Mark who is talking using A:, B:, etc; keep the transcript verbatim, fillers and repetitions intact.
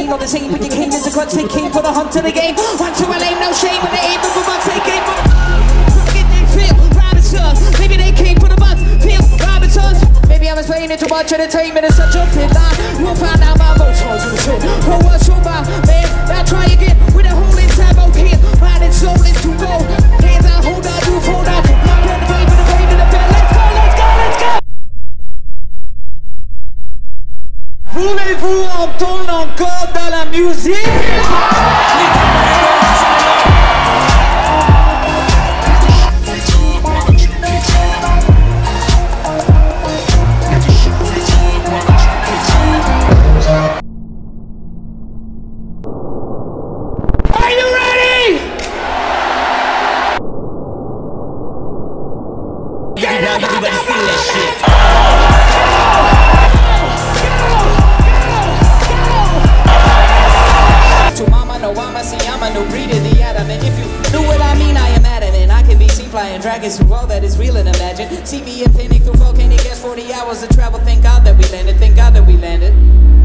A: ain't not the same, but you came as a crutch, they came for the hunt of the game. One to a lane, no shame, when they aim for bucks, they came for they feel Robinsons. Maybe they came for the bucks, feel Robinsons. Maybe I was playing it too much, entertainment is such a thin line. You'll find out my most holes in the shit. Oh, what's your mind, man? Now try again with a hole inside both hands. Mind and soul is too low. Hands out, hold on, move, hold on. Run the way for the way to the bed. Let's go, let's go, let's go.
B: Voulez-vous entendre encore de la musique?
A: Are you ready?
C: Everybody feel that shit. I'm a new breed of the atom, and if you knew what I mean, I am adamant. I can be seen flying dragons through all that is real and imagined. See me in panic through volcanic gas, forty hours of travel. Thank God that we landed, thank God that we landed.